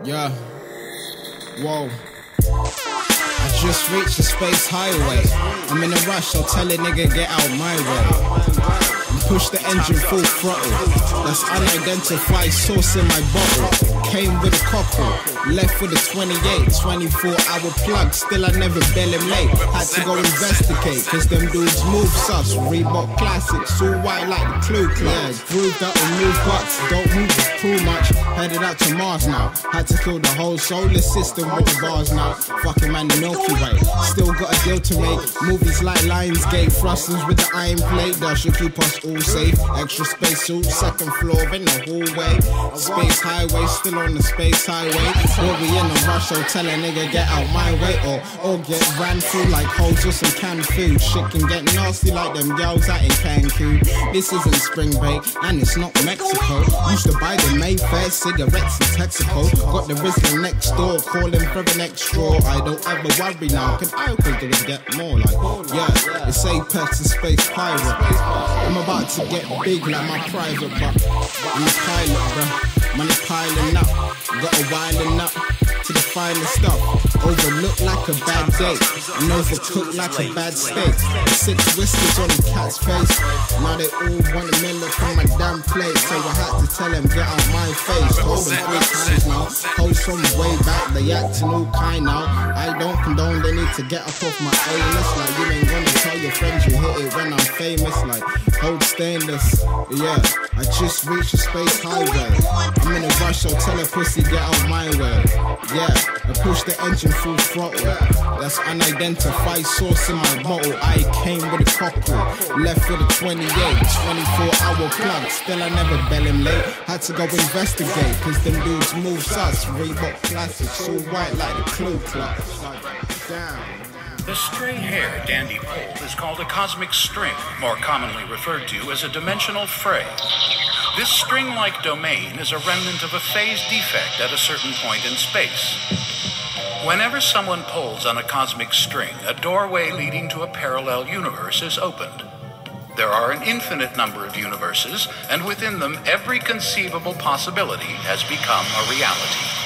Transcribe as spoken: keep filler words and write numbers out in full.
Yeah. Whoa. I just reached the space highway. I'm in a rush, I'll tell a nigga get out my way. And push the engine full throttle. That's unidentified source in my bottle. Came with a cockle, left with a twenty-eight, twenty-four hour plug. Still I never bail him late. Had to go investigate, cause them dudes move sus. Reebok classics, all white like the Clue Club. Yeah, grooved up and move butts, don't move it too much. Headed out to Mars now. Had to kill the whole solar system with the bars now. Fucking man, the Milky Way. Still got a deal to make. Movies like Lionsgate, thrusters with the iron plate. That should keep us all safe. Extra space suit, second floor in the hallway. Space highway, still on the space highway. Or we in a rush, or tell a nigga get out my way. Or, or get ran through like hoes with some canned food. Shit can get nasty like them girls out in Cancun. This isn't spring break, and it's not Mexico. Used to buy the Mayfair cigarettes in Texaco. Got the Rizzler next door, calling for the next straw. I don't ever worry now, can I could do it get more like, yeah, it's Apex and Space Pirate. I'm about to get big like my private, but I'm a pilot, bruh. Money piling up, got a wildin' up to the finest stuff. Overlooked like a bad date, and overcooked like a bad steak. Six whiskers on the cat's face. Now they all want a million from my damn plate, so I had to tell them get out my face. Told them three times now. Hoes from way back, they acting all kind now. I don't condone, they need to get up off my A-list. Like you ain't gonna tell your friends you hit it when I'm famous. Like hold stainless, yeah. I just reached the space highway. I'm in a rush, so tell a pussy get out my way. Yeah, I push the engine full throttle. That's unidentified source in my bottle. I came with a cockle, left with a twenty-eight, twenty-four hour plug. Still I never bail him late. Had to go investigate, cause them dudes move sus. Reebok classics, all white like the Clue Club. Damn. The stray-haired dandy pole is called a cosmic string, more commonly referred to as a dimensional fray. This string-like domain is a remnant of a phase defect at a certain point in space. Whenever someone pulls on a cosmic string, a doorway leading to a parallel universe is opened. There are an infinite number of universes, and within them, every conceivable possibility has become a reality.